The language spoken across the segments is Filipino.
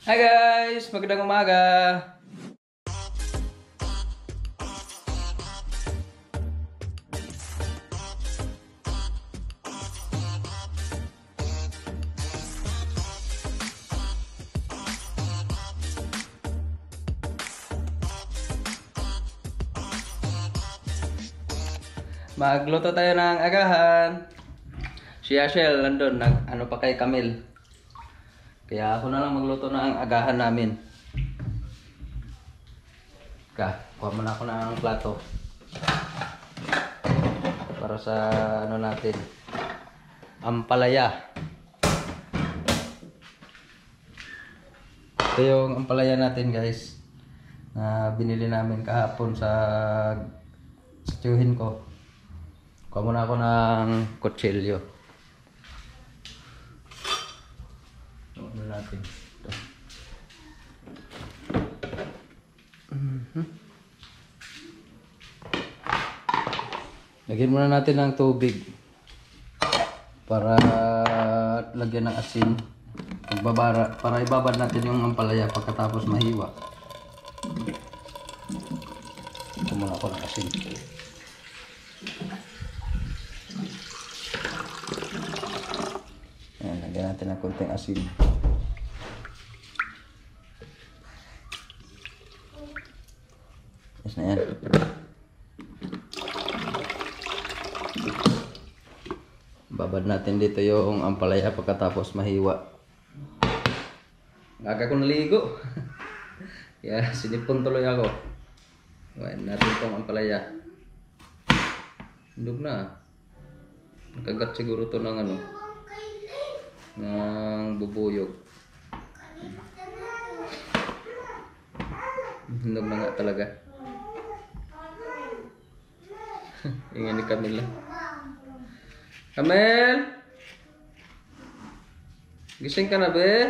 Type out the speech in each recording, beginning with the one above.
Hi guys! Magandang umaga! Magluto tayo ng agahan. Si Ashel nandun, ano pa kay Camille. Kaya ako na lang magluto ng agahan namin. Kuha muna ako ng plato. Para sa ano natin, ampalaya. Ito yung ampalaya natin guys. Na binili namin kahapon sa tiyuhin ko. Kuha muna ako ng kutsilyo. Ano natin ito. Lagyan muna natin ng tubig para lagyan ng asin. Para ibabad natin yung ampalaya pagkatapos mahiwa. Ito muna ako ng asin. Ayan, lagyan natin ng konting asin. Yes na yan. Babad natin dito yung ampalaya pagkatapos mahiwa. Aga ko naligo. Kaya sinipon tuloy ako. Ayan natin itong ampalaya. Hindog na. Nakagat siguro to ng ano, ng bubuyog. Hindog na nga talaga. Ingin ni Camila. Camel! Gising ka na be?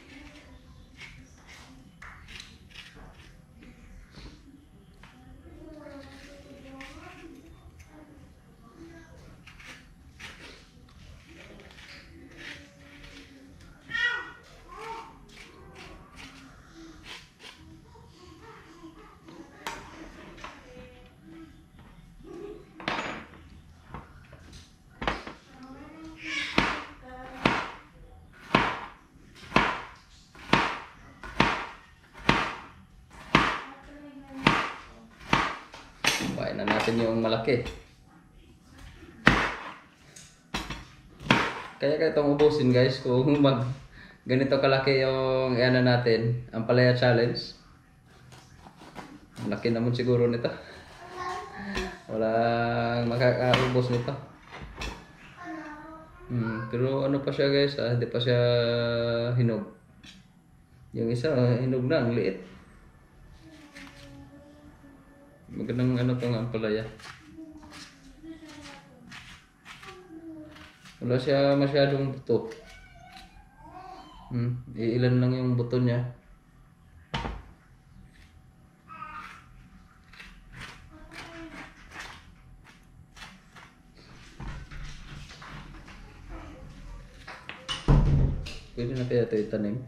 Kuhain na natin yung malaki. Kaya itong ubusin guys kung ganito kalaki yung ano natin, ampalaya challenge. Laki naman siguro nito. Walang makakaubos nito. Pero ano pa siya guys, hindi pa siya hinog. Yung isa hinog na, ang liit. Magandang ano tong ampalaya. Wala siya masyadong buto. Ilan lang yung buto niya. Pwede na kaya ito itanim.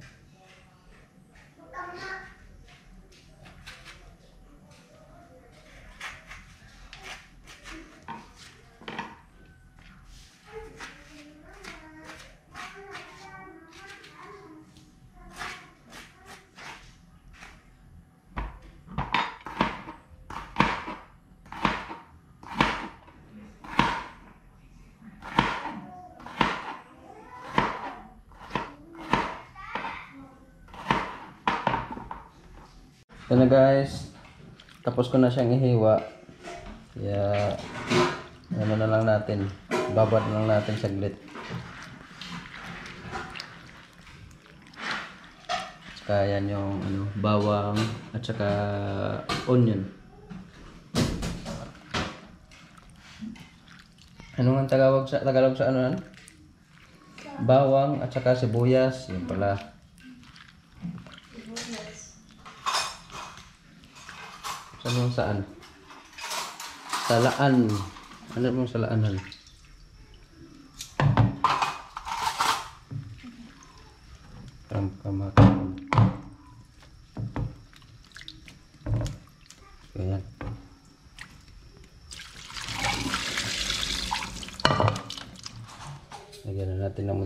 Ito na guys, tapos ko na siyang ihiwa. Kaya ano na lang natin, babad na lang natin saglit. Saka yan yung ano, bawang at saka onion. Ano nga Tagalog sa ano yan? Bawang at saka sibuyas, yun pala. Saan? Salaan. Ano mong salaanan? Kamakam.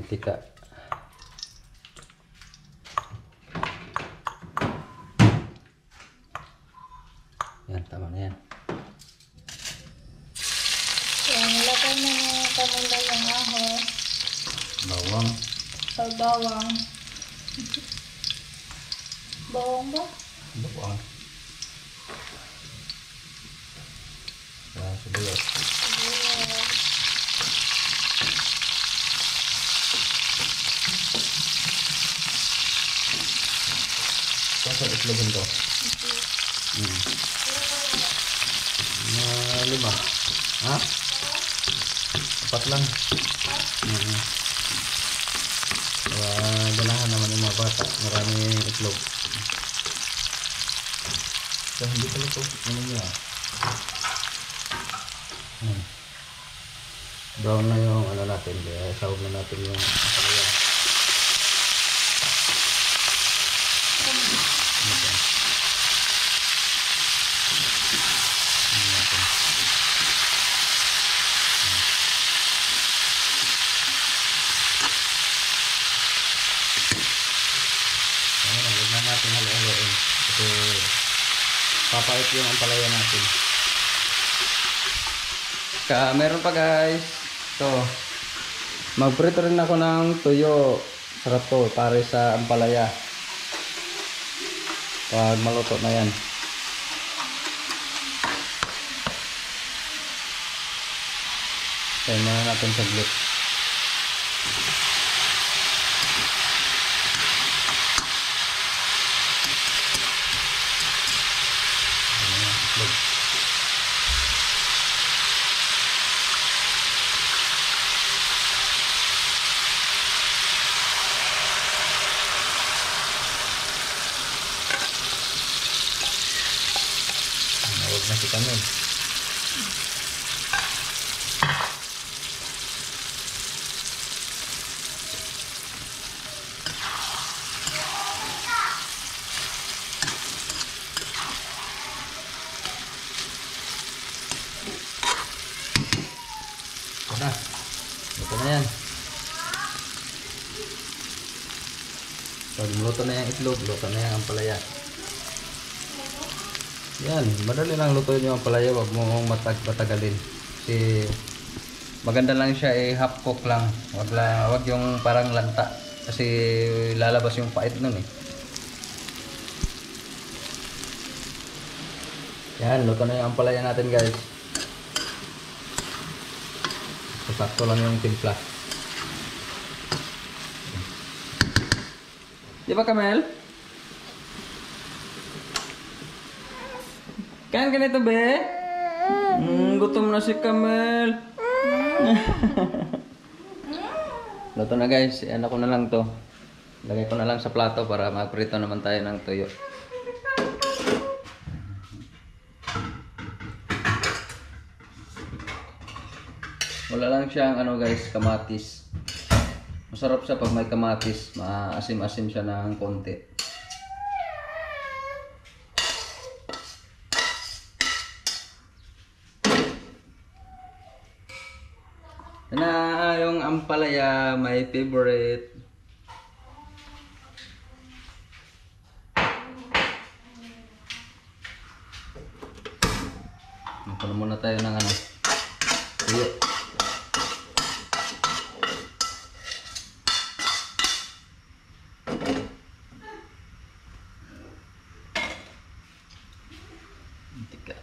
mantika. Yan, tama na yan. Yan, nilagay na niya kanila yung ahos. Bawang. Sa bawang. Bawang ba? Bawang. Sibuyas. Yes. Saan itlogin to? Na 5. Ha? 4 lang. Ganahan naman yung mga bata. Maraming itlog. So, hindi pala ito. Ano niya? Brown na yung ano natin. Kaya sahog na natin yung palaya. Huwag na natin halo-haloin kasi papait yung ampalaya natin. Meron pa guys. So, magprito rin ako ng tuyo. Sarap to para sa ampalaya. Pag maluto na yan. Kaya muna natin saglit. Huwag na si Kamel. Luto na yan. Pag luto na yung itlog, luto na yung ampalaya. Yan, madali lang lutuin yung ampalaya. Huwag mo matagalin. Kasi maganda lang siya, half cook lang. Wag yung parang lanta. Kasi lalabas yung pait nun eh. Yan, luto na yung ampalaya natin guys. Sakto lang yung timpla. Di ba Kamel? Kain ka nito be? Gutom na si Kamel. Luto na guys. Ano ko na lang to. Lagay ko na lang sa plato para magprito naman tayo ng tuyo. Wala lang siyang ano guys, kamatis. Masarap siya pag may kamatis. Maasim-asim siya ng konti. Na yung ampalaya, my favorite. Magpuno muna tayo ng ano, tuyo. Mantika.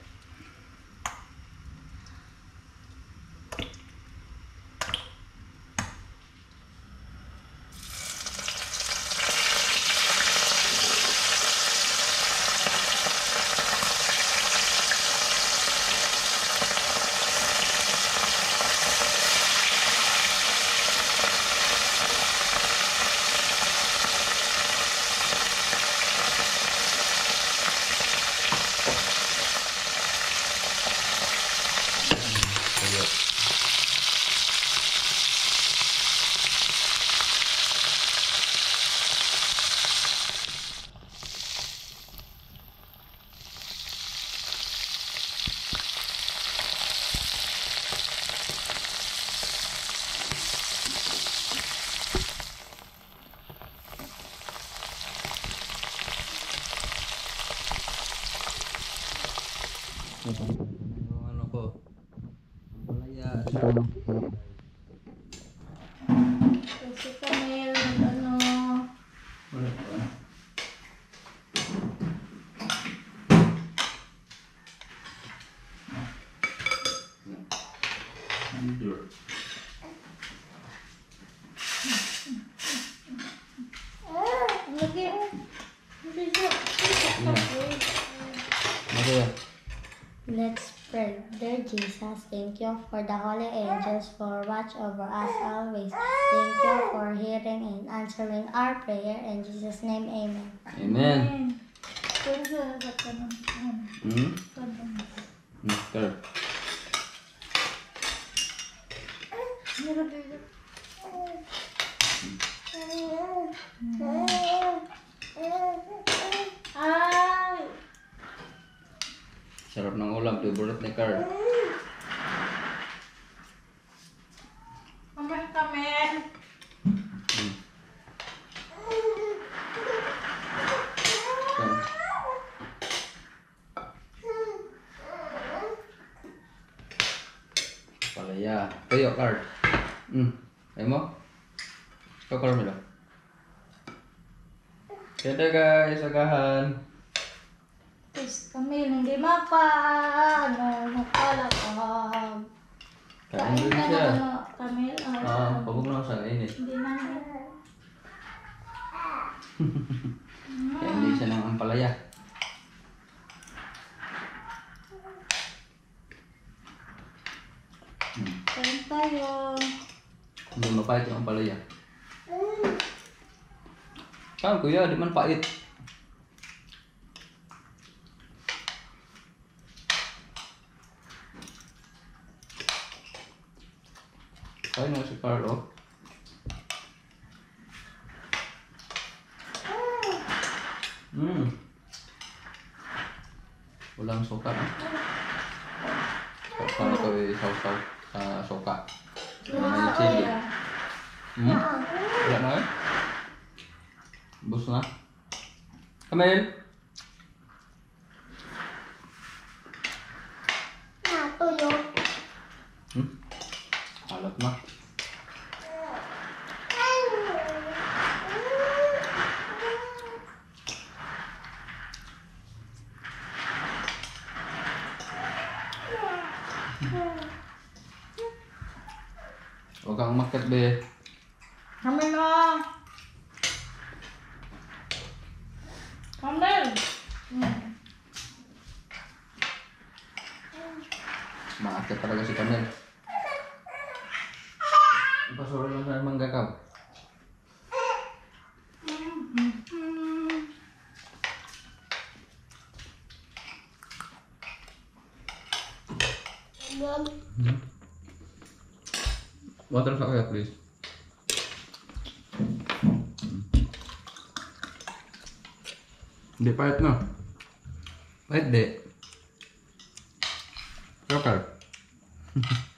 Yung ano ko. Ang palaya. Kasi kami, ano, Wala pa. lagi. Hindi siya. Ano yan? Let's pray. Dear Jesus, thank you for the holy angels for watch over us always. Thank you for hearing and answering our prayer. In Jesus' name, amen. Amen. Amen. Hmm? Sir. Ay! Sarap ng ulam. Favorite ni Carl. Mamay kami. Hmm. Sir. Palaya. Tayo, Carl. Ayaw mo? Ikaw, Carmelo. Kaya guys, agahan. Tapos kami hindi makalakad. Kain din siya. Kami, Pabog na ako sa init. hindi na. Kaya hindi siya ng ampalaya. Kain tayo. Hindi mapait yung ampalaya. Kan kuya, di man pait. Kain na si Carlo. Walang suka na. Para ito isaw-saw sa suka. May chili. Wala na eh. Bus na. Kamil! Natulog. Alat na. Huwag kang umakyat, be. Kami na. Kamil. Maakyat talaga si Kamil. Pasuro lang sa manggakaw. Water sa kaya, please. Hindi, pahit na. Pahit, di. Sokal.